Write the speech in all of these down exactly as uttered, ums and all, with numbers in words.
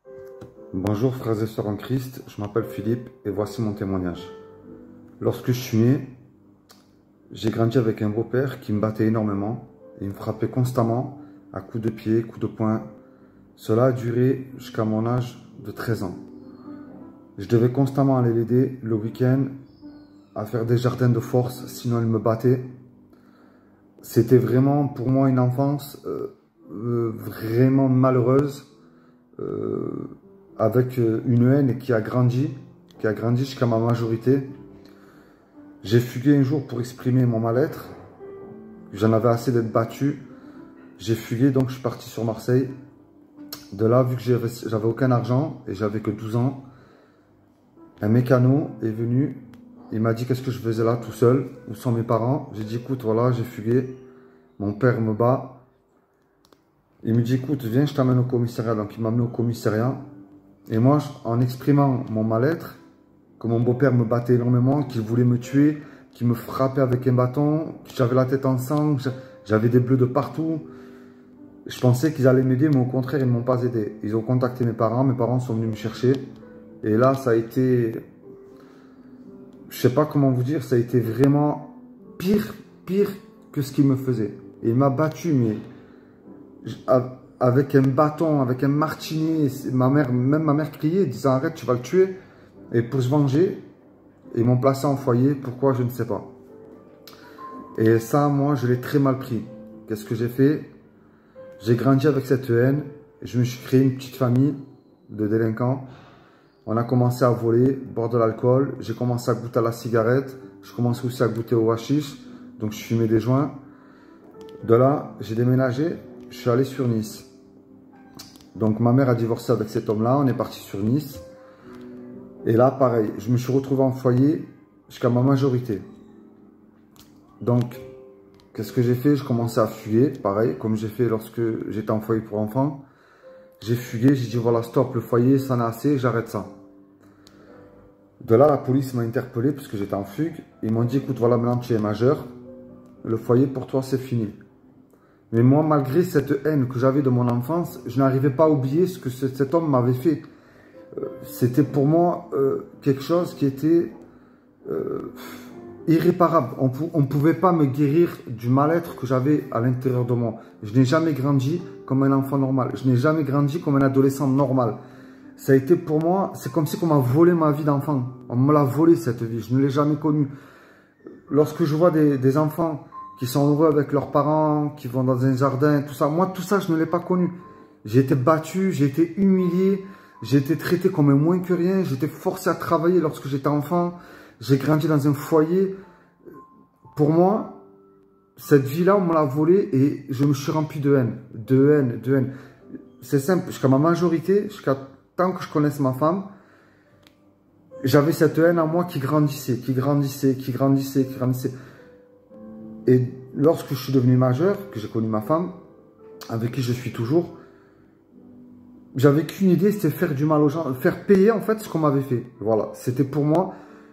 Bonjour frères et sœurs en Christ, je m'appelle Philippe et voici mon témoignage. Lorsque je suis né, j'ai grandi avec un beau-père qui me battait énormément et il me frappait constamment à coups de pied, coups de poing. Cela a duré jusqu'à mon âge de treize ans. Je devais constamment aller l'aider le week-end à faire des jardins de force, sinon il me battait. C'était vraiment pour moi une enfance euh, euh, vraiment malheureuse. Euh, avec une haine qui a grandi, qui a grandi jusqu'à ma majorité. J'ai fugué un jour pour exprimer mon mal-être. J'en avais assez d'être battu. J'ai fugué, donc je suis parti sur Marseille. De là, vu que j'avais aucun argent et j'avais que douze ans, un mécano est venu. Il m'a dit qu'est-ce que je faisais là tout seul, où sont mes parents. J'ai dit écoute, voilà, j'ai fugué. Mon père me bat. Il me dit écoute, viens, je t'amène au commissariat. Donc il m'a amené au commissariat. Et moi, en exprimant mon mal-être, que mon beau-père me battait énormément, qu'il voulait me tuer, qu'il me frappait avec un bâton, que j'avais la tête en sang, j'avais des bleus de partout. Je pensais qu'ils allaient m'aider, mais au contraire, ils ne m'ont pas aidé. Ils ont contacté mes parents, mes parents sont venus me chercher. Et là, ça a été... Je ne sais pas comment vous dire, ça a été vraiment pire, pire que ce qu'il me faisait. Et il m'a battu, mais... avec un bâton, avec un martinet, ma mère, même ma mère criait, disant arrête, tu vas le tuer. Et pour se venger, ils m'ont placé en foyer, pourquoi je ne sais pas. Et ça, moi, je l'ai très mal pris. Qu'est-ce que j'ai fait? J'ai grandi avec cette haine, je me suis créé une petite famille de délinquants. On a commencé à voler, boire de l'alcool, j'ai commencé à goûter à la cigarette, je commençais aussi à goûter au hashish, donc je fumais des joints. De là, j'ai déménagé, je suis allé sur Nice. Donc ma mère a divorcé avec cet homme-là, on est parti sur Nice. Et là, pareil, je me suis retrouvé en foyer jusqu'à ma majorité. Donc, qu'est-ce que j'ai fait? Je commençais à fuguer, pareil, comme j'ai fait lorsque j'étais en foyer pour enfants. J'ai fugué, j'ai dit voilà, stop, le foyer, ça en a assez, j'arrête ça. De là, la police m'a interpellé puisque j'étais en fugue. Ils m'ont dit écoute, voilà, maintenant tu es majeur, le foyer pour toi, c'est fini. Mais moi, malgré cette haine que j'avais de mon enfance, je n'arrivais pas à oublier ce que cet homme m'avait fait. Euh, C'était pour moi euh, quelque chose qui était euh, irréparable. On ne pouvait pas me guérir du mal-être que j'avais à l'intérieur de moi. Je n'ai jamais grandi comme un enfant normal. Je n'ai jamais grandi comme un adolescent normal. Ça a été pour moi, c'est comme si on m'a volé ma vie d'enfant. On me l'a volé cette vie, je ne l'ai jamais connue. Lorsque je vois des, des enfants qui sont heureux avec leurs parents, qui vont dans un jardin, tout ça. Moi, tout ça, je ne l'ai pas connu. J'ai été battu, j'ai été humilié, j'ai été traité comme un moins que rien, j'ai été forcé à travailler lorsque j'étais enfant, j'ai grandi dans un foyer. Pour moi, cette vie-là, on me l'a volée et je me suis rempli de haine, de haine, de haine. C'est simple, jusqu'à ma majorité, jusqu'à tant que je connaisse ma femme, j'avais cette haine en moi qui grandissait, qui grandissait, qui grandissait, qui grandissait. Et lorsque je suis devenu majeur, que j'ai connu ma femme, avec qui je suis toujours, j'avais qu'une idée, c'était faire du mal aux gens, faire payer en fait ce qu'on m'avait fait. Voilà, c'était pour moi,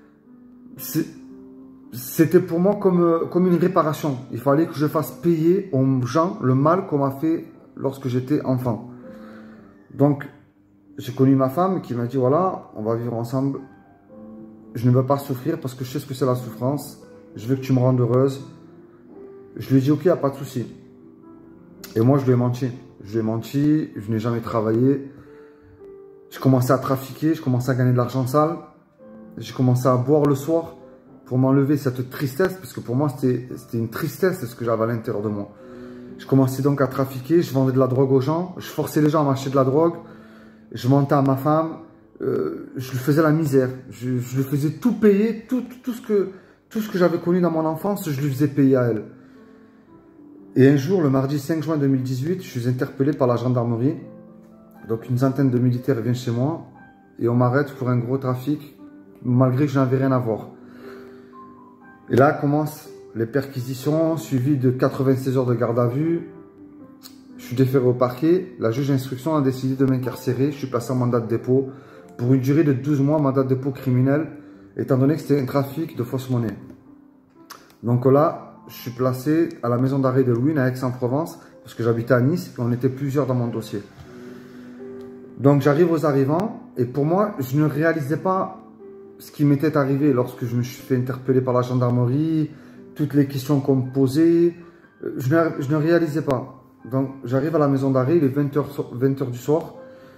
c'était pour moi comme, comme une réparation. Il fallait que je fasse payer aux gens le mal qu'on m'a fait lorsque j'étais enfant. Donc, j'ai connu ma femme qui m'a dit, voilà, on va vivre ensemble. Je ne veux pas souffrir parce que je sais ce que c'est la souffrance. Je veux que tu me rendes heureuse. Je lui ai dit, ok, il n'y a pas de souci. Et moi, je lui ai menti. Je lui ai menti, je n'ai jamais travaillé. Je commençais à trafiquer, je commençais à gagner de l'argent sale. J'ai commencé à boire le soir pour m'enlever cette tristesse, parce que pour moi, c'était une tristesse, ce que j'avais à l'intérieur de moi. Je commençais donc à trafiquer, je vendais de la drogue aux gens, je forçais les gens à m'acheter de la drogue, je mentais à ma femme, euh, je lui faisais la misère. Je, je lui faisais tout payer, tout, tout ce que, tout ce que j'avais connu dans mon enfance, je lui faisais payer à elle. Et un jour, le mardi cinq juin deux mille dix-huit, je suis interpellé par la gendarmerie. Donc une centaine de militaires viennent chez moi et on m'arrête pour un gros trafic, malgré que je n'avais rien à voir. Et là commencent les perquisitions, suivies de quatre-vingt-seize heures de garde à vue. Je suis déféré au parquet. La juge d'instruction a décidé de m'incarcérer. Je suis placé en mandat de dépôt pour une durée de douze mois, mandat de dépôt criminel, étant donné que c'était un trafic de fausse monnaie. Donc là, je suis placé à la maison d'arrêt de Luynes à Aix-en-Provence, parce que j'habitais à Nice et on était plusieurs dans mon dossier. Donc j'arrive aux arrivants et pour moi, je ne réalisais pas ce qui m'était arrivé lorsque je me suis fait interpeller par la gendarmerie, toutes les questions qu'on me posait, je ne, je ne réalisais pas. Donc j'arrive à la maison d'arrêt, il est vingt heures du soir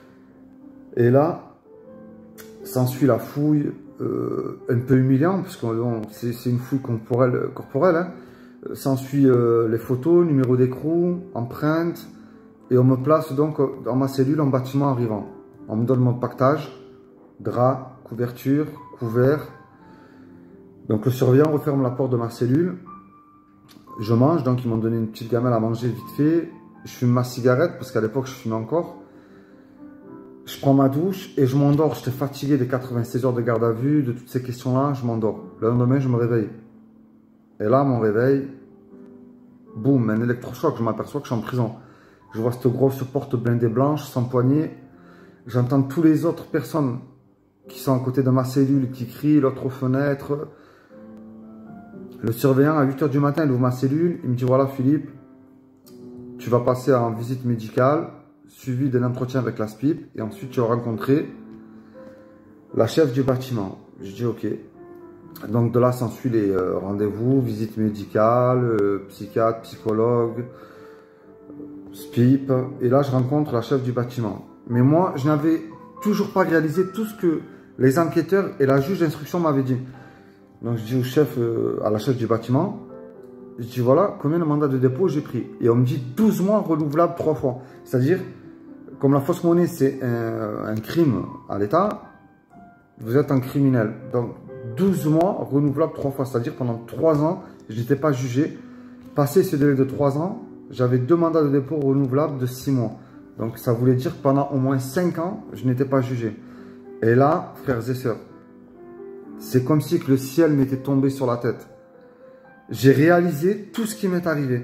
et là, s'ensuit la fouille euh, un peu humiliante, parce que bon, c'est une fouille corporelle, corporelle hein. S'ensuit euh, les photos, numéro d'écrou, empreintes. Et on me place donc dans ma cellule en bâtiment arrivant. On me donne mon pactage, drap, couverture, couvert. Donc le surveillant referme la porte de ma cellule. Je mange, donc ils m'ont donné une petite gamelle à manger vite fait. Je fume ma cigarette, parce qu'à l'époque je fumais encore. Je prends ma douche et je m'endors. J'étais fatigué des quatre-vingt-seize heures de garde à vue, de toutes ces questions-là, je m'endors. Le lendemain, je me réveille. Et là, mon réveil, boum, un électrochoc, je m'aperçois que je suis en prison. Je vois cette grosse porte blindée blanche, sans poignée. J'entends tous les autres personnes qui sont à côté de ma cellule, qui crient, l'autre aux fenêtres. Le surveillant, à huit heures du matin, il ouvre ma cellule. Il me dit, voilà Philippe, tu vas passer en visite médicale, suivi d'un entretien avec la S P I P. Et ensuite, tu vas rencontrer la chef du bâtiment. Je dis, ok. Donc de là, s'ensuit les euh, rendez-vous, visite médicale, euh, psychiatre, psychologue, S P I P, et là je rencontre la chef du bâtiment. Mais moi, je n'avais toujours pas réalisé tout ce que les enquêteurs et la juge d'instruction m'avaient dit. Donc je dis au chef, euh, à la chef du bâtiment, je dis voilà, combien de mandats de dépôt j'ai pris? Et on me dit douze mois renouvelables trois fois. C'est-à-dire, comme la fausse monnaie c'est un, un crime à l'État, vous êtes un criminel. Donc douze mois renouvelables trois fois, c'est-à-dire pendant trois ans, je n'étais pas jugé. Passé ce délai de trois ans, j'avais deux mandats de dépôt renouvelables de six mois. Donc ça voulait dire que pendant au moins cinq ans, je n'étais pas jugé. Et là, frères et sœurs, c'est comme si que le ciel m'était tombé sur la tête. J'ai réalisé tout ce qui m'est arrivé.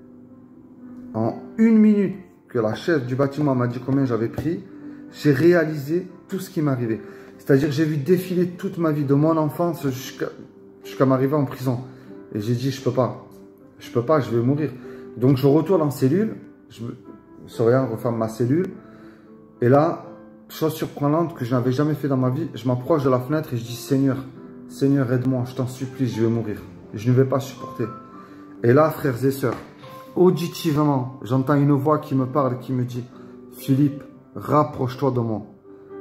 En une minute que la chef du bâtiment m'a dit combien j'avais pris, j'ai réalisé tout ce qui m'arrivait. C'est-à-dire j'ai vu défiler toute ma vie, de mon enfance jusqu'à jusqu'à m'arriver en prison. Et j'ai dit, je peux pas. Je peux pas, je vais mourir. Donc je retourne en cellule, je me... le surveillant referme ma cellule, et là, chose surprenante que je n'avais jamais fait dans ma vie, je m'approche de la fenêtre et je dis, Seigneur, Seigneur aide-moi, je t'en supplie, je vais mourir. Je ne vais pas supporter. Et là, frères et sœurs, auditivement, j'entends une voix qui me parle, qui me dit, Philippe, rapproche-toi de moi.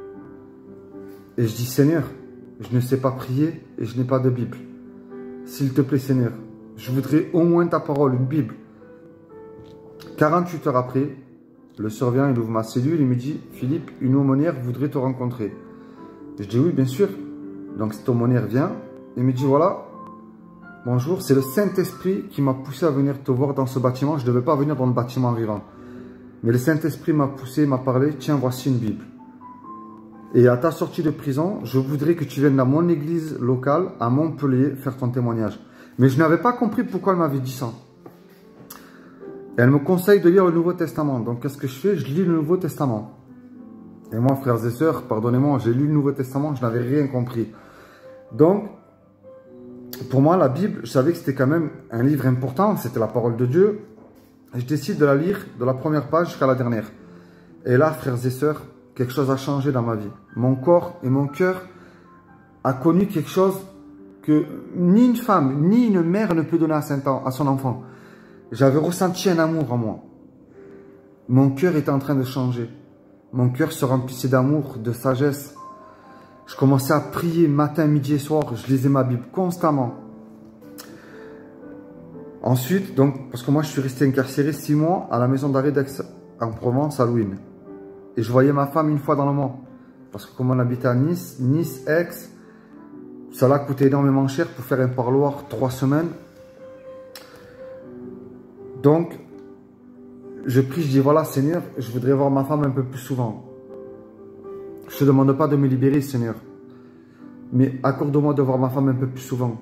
Et je dis, Seigneur, je ne sais pas prier et je n'ai pas de Bible. S'il te plaît, Seigneur, je voudrais au moins ta parole, une Bible. quarante-huit heures après, le surveillant, il ouvre ma cellule, il me dit, Philippe, une aumônière voudrait te rencontrer. Je dis, oui, bien sûr. Donc cette aumônière vient, il me dit, voilà, bonjour, c'est le Saint-Esprit qui m'a poussé à venir te voir dans ce bâtiment. Je ne devais pas venir dans le bâtiment vivant. Mais le Saint-Esprit m'a poussé, m'a parlé, tiens, voici une Bible. Et à ta sortie de prison, je voudrais que tu viennes dans mon église locale, à Montpellier, faire ton témoignage. Mais je n'avais pas compris pourquoi elle m'avait dit ça. Et elle me conseille de lire le Nouveau Testament. Donc, qu'est-ce que je fais? Je lis le Nouveau Testament. Et moi, frères et sœurs, pardonnez-moi, j'ai lu le Nouveau Testament, je n'avais rien compris. Donc, pour moi, la Bible, je savais que c'était quand même un livre important, c'était la parole de Dieu. Et je décide de la lire de la première page jusqu'à la dernière. Et là, frères et sœurs, quelque chose a changé dans ma vie. Mon corps et mon cœur a connu quelque chose que ni une femme, ni une mère ne peut donner à son enfant. J'avais ressenti un amour en moi. Mon cœur était en train de changer. Mon cœur se remplissait d'amour, de sagesse. Je commençais à prier matin, midi et soir. Je lisais ma Bible constamment. Ensuite, donc, parce que moi je suis resté incarcéré six mois à la maison d'arrêt d'Aix-en-Provence, à Louine. Et je voyais ma femme une fois dans le mois. Parce que comme on habitait à Nice, Nice, Aix, ça l'a coûté énormément cher pour faire un parloir trois semaines. Donc, je prie, je dis, voilà Seigneur, je voudrais voir ma femme un peu plus souvent. Je ne te demande pas de me libérer, Seigneur. Mais accorde-moi de voir ma femme un peu plus souvent.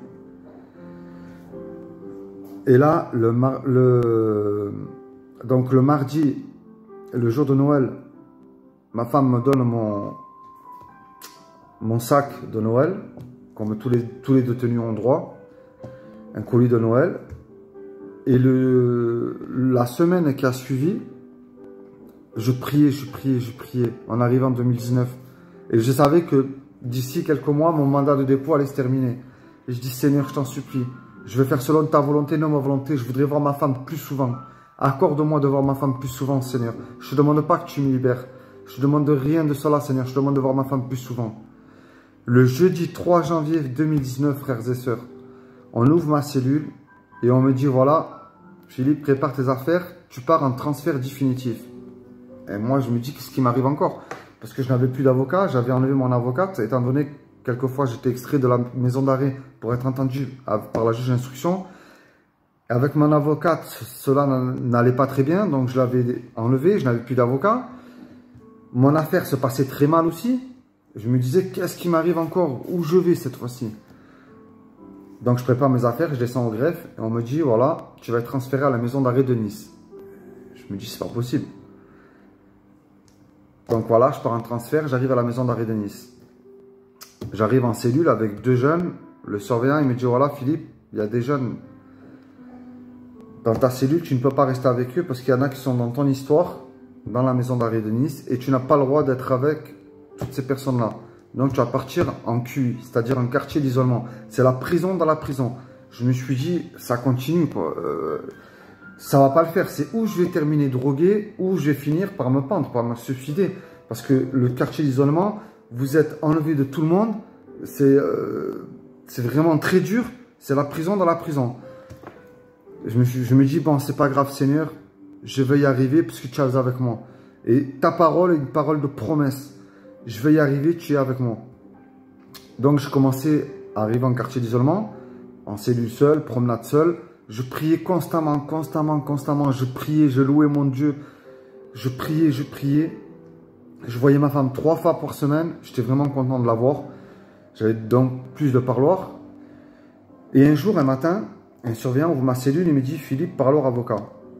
Et là, le, mar le, donc le mardi, le jour de Noël, ma femme me donne mon, mon sac de Noël, comme tous les, tous les détenus ont droit, un colis de Noël. Et le, la semaine qui a suivi, Je priais, je priais, je priais, en arrivant en deux mille dix-neuf. Et je savais que d'ici quelques mois, mon mandat de dépôt allait se terminer. Et je dis, Seigneur, je t'en supplie, je vais faire selon ta volonté, non ma volonté. Je voudrais voir ma femme plus souvent. Accorde-moi de voir ma femme plus souvent, Seigneur. Je ne te demande pas que tu me libères. Je ne te demande rien de cela, Seigneur. Je te demande de voir ma femme plus souvent. Le jeudi trois janvier deux mille dix-neuf, frères et sœurs, on ouvre ma cellule et on me dit, voilà, Philippe, prépare tes affaires, tu pars en transfert définitif. Et moi, je me dis, qu'est-ce qui m'arrive encore? Parce que je n'avais plus d'avocat, j'avais enlevé mon avocate, étant donné que quelquefois j'étais extrait de la maison d'arrêt pour être entendu par la juge d'instruction. Avec mon avocate, cela n'allait pas très bien, donc je l'avais enlevé, je n'avais plus d'avocat. Mon affaire se passait très mal aussi. Je me disais, qu'est-ce qui m'arrive encore? Où je vais cette fois-ci? Donc je prépare mes affaires, je descends au greffe et on me dit, voilà, tu vas être transféré à la maison d'arrêt de Nice. Je me dis, c'est pas possible. Donc voilà, je pars en transfert, j'arrive à la maison d'arrêt de Nice. J'arrive en cellule avec deux jeunes. Le surveillant, il me dit, voilà Philippe, il y a des jeunes dans ta cellule, tu ne peux pas rester avec eux parce qu'il y en a qui sont dans ton histoire, dans la maison d'arrêt de Nice, et tu n'as pas le droit d'être avec toutes ces personnes-là. Donc tu vas partir en Q I, c'est-à-dire en quartier d'isolement. C'est la prison dans la prison. Je me suis dit, ça continue, quoi. Euh, ça va pas le faire. C'est où je vais terminer drogué, ou je vais finir par me pendre, par me suicider. Parce que le quartier d'isolement, vous êtes enlevé de tout le monde. C'est euh, c'est vraiment très dur. C'est la prison dans la prison. Je me, suis, je me dis, bon, c'est pas grave, Seigneur. Je vais y arriver parce que tu es avec moi. Et ta parole est une parole de promesse. Je vais y arriver, tu es avec moi. Donc, je commençais à arriver en quartier d'isolement, en cellule seule, promenade seule. Je priais constamment, constamment, constamment. Je priais, je louais mon Dieu. Je priais, je priais. Je voyais ma femme trois fois par semaine. J'étais vraiment content de la voir. J'avais donc plus de parloir. Et un jour, un matin, un surveillant ouvre ma cellule et me dit, Philippe, parle-leur avocat.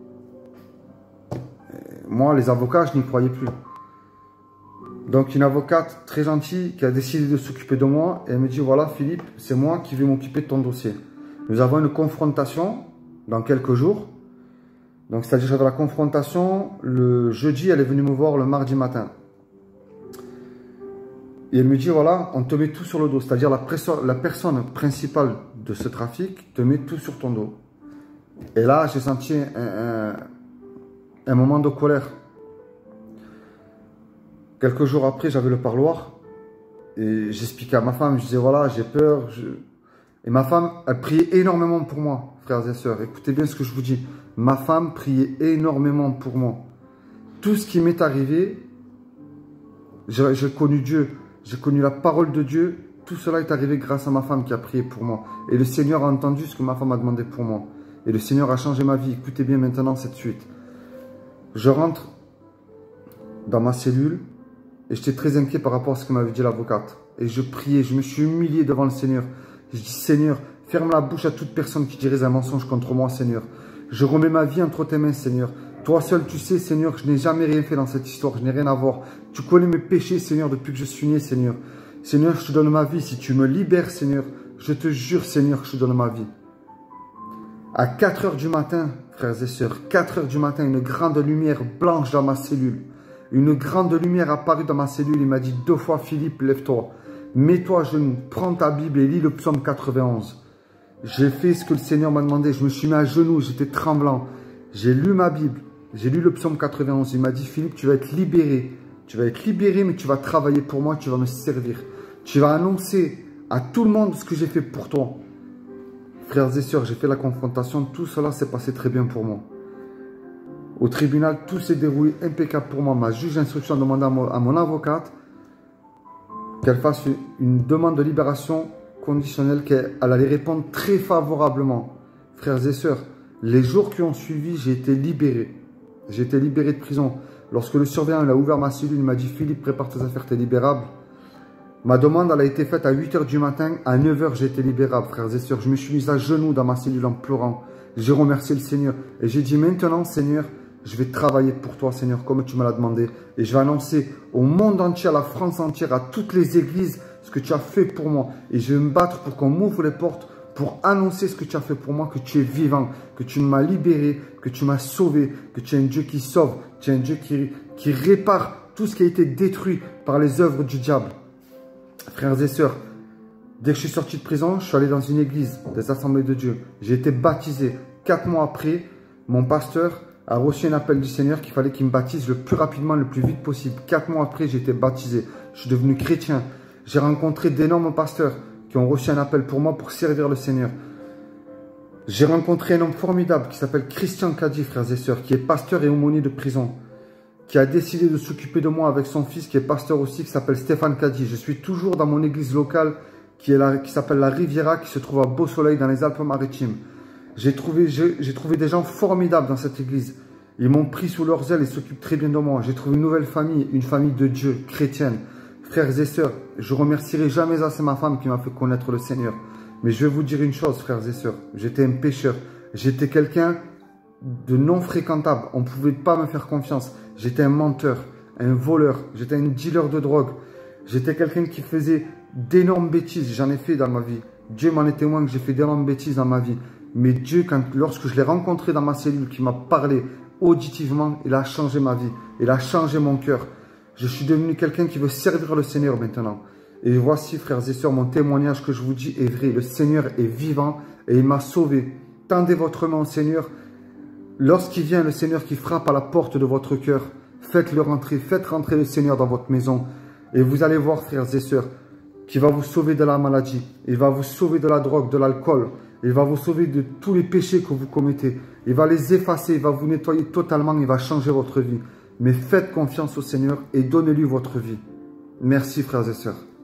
Moi, les avocats, je n'y croyais plus. Donc, une avocate très gentille qui a décidé de s'occuper de moi. Et elle me dit, voilà Philippe, c'est moi qui vais m'occuper de ton dossier. Nous avons une confrontation dans quelques jours. Donc, c'est-à-dire j'avais la confrontation le jeudi, elle est venue me voir le mardi matin. Et elle me dit, voilà, on te met tout sur le dos. C'est-à-dire la, la personne principale de ce trafic te met tout sur ton dos. Et là, j'ai senti un, un, un moment de colère. Quelques jours après, j'avais le parloir. Et j'expliquais à ma femme, je disais, voilà, j'ai peur. Je... Et ma femme, elle priait énormément pour moi, frères et sœurs. Écoutez bien ce que je vous dis. Ma femme priait énormément pour moi. Tout ce qui m'est arrivé, j'ai connu Dieu. J'ai connu la parole de Dieu. Tout cela est arrivé grâce à ma femme qui a prié pour moi. Et le Seigneur a entendu ce que ma femme a demandé pour moi. Et le Seigneur a changé ma vie. Écoutez bien maintenant cette suite. Je rentre dans ma cellule et j'étais très inquiet par rapport à ce que m'avait dit l'avocate. Et je priais, je me suis humilié devant le Seigneur. Je dis, Seigneur, ferme la bouche à toute personne qui dirait un mensonge contre moi, Seigneur. Je remets ma vie entre tes mains, Seigneur. Toi seul, tu sais, Seigneur, que je n'ai jamais rien fait dans cette histoire. Je n'ai rien à voir. Tu connais mes péchés, Seigneur, depuis que je suis né, Seigneur. Seigneur, je te donne ma vie. Si tu me libères, Seigneur, je te jure, Seigneur, que je te donne ma vie. À quatre heures du matin, frères et sœurs, quatre heures du matin, une grande lumière blanche dans ma cellule. Une grande lumière apparut dans ma cellule. Il m'a dit deux fois, Philippe, lève-toi. Mets-toi à genoux, prends ta Bible et lis le psaume quatre-vingt-onze. J'ai fait ce que le Seigneur m'a demandé. Je me suis mis à genoux, j'étais tremblant. J'ai lu ma Bible. J'ai lu le psaume quatre-vingt-onze. Il m'a dit, Philippe, tu vas être libéré. Tu vas être libéré, mais tu vas travailler pour moi, tu vas me servir. Tu vas annoncer à tout le monde ce que j'ai fait pour toi. Frères et sœurs, j'ai fait la confrontation. Tout cela s'est passé très bien pour moi. Au tribunal, tout s'est déroulé impeccable pour moi. Ma juge d'instruction a demandé à mon, à mon avocate qu'elle fasse une demande de libération conditionnelle, qu'elle allait répondre très favorablement. Frères et sœurs, les jours qui ont suivi, j'ai été libéré. J'ai été libéré de prison. Lorsque le surveillant il a ouvert ma cellule, il m'a dit, Philippe, prépare tes affaires, tu es libérable. Ma demande elle a été faite à huit heures du matin. À neuf heures, j'ai été libérable, frères et sœurs. Je me suis mis à genoux dans ma cellule en pleurant. J'ai remercié le Seigneur. Et j'ai dit, maintenant, Seigneur, je vais travailler pour toi, Seigneur, comme tu me l'as demandé. Et je vais annoncer au monde entier, à la France entière, à toutes les églises, ce que tu as fait pour moi. Et je vais me battre pour qu'on m'ouvre les portes, pour annoncer ce que tu as fait pour moi, que tu es vivant, que tu m'as libéré, que tu m'as sauvé, que tu es un Dieu qui sauve, tu es un Dieu qui, qui répare tout ce qui a été détruit par les œuvres du diable. Frères et sœurs, dès que je suis sorti de prison, je suis allé dans une église des Assemblées de Dieu. J'ai été baptisé. Quatre mois après, mon pasteur a reçu un appel du Seigneur qu'il fallait qu'il me baptise le plus rapidement, le plus vite possible. Quatre mois après, j'ai été baptisé. Je suis devenu chrétien. J'ai rencontré d'énormes pasteurs qui ont reçu un appel pour moi pour servir le Seigneur. J'ai rencontré un homme formidable qui s'appelle Christian Cady, frères et sœurs, qui est pasteur et aumônier de prison, qui a décidé de s'occuper de moi avec son fils, qui est pasteur aussi, qui s'appelle Stéphane Cady. Je suis toujours dans mon église locale, qui est là, qui s'appelle la Riviera, qui se trouve à Beau-Soleil, dans les Alpes-Maritimes. J'ai trouvé, j'ai trouvé des gens formidables dans cette église. Ils m'ont pris sous leurs ailes et s'occupent très bien de moi. J'ai trouvé une nouvelle famille, une famille de Dieu, chrétienne. Frères et sœurs, je remercierai jamais assez ma femme qui m'a fait connaître le Seigneur. Mais je vais vous dire une chose, frères et sœurs. J'étais un pécheur. J'étais quelqu'un de non fréquentable. On ne pouvait pas me faire confiance. J'étais un menteur, un voleur. J'étais un dealer de drogue. J'étais quelqu'un qui faisait d'énormes bêtises. J'en ai fait dans ma vie. Dieu m'en est témoin que j'ai fait d'énormes bêtises dans ma vie. Mais Dieu, quand, lorsque je l'ai rencontré dans ma cellule, qui m'a parlé auditivement, il a changé ma vie. Il a changé mon cœur. Je suis devenu quelqu'un qui veut servir le Seigneur maintenant. Et voici, frères et sœurs, mon témoignage que je vous dis est vrai. Le Seigneur est vivant et il m'a sauvé. Tendez votre main au Seigneur. Lorsqu'il vient, le Seigneur qui frappe à la porte de votre cœur, faites-le rentrer. Faites rentrer le Seigneur dans votre maison. Et vous allez voir, frères et sœurs, qu'il va vous sauver de la maladie. Il va vous sauver de la drogue, de l'alcool. Il va vous sauver de tous les péchés que vous commettez. Il va les effacer. Il va vous nettoyer totalement. Il va changer votre vie. Mais faites confiance au Seigneur et donnez-lui votre vie. Merci, frères et sœurs.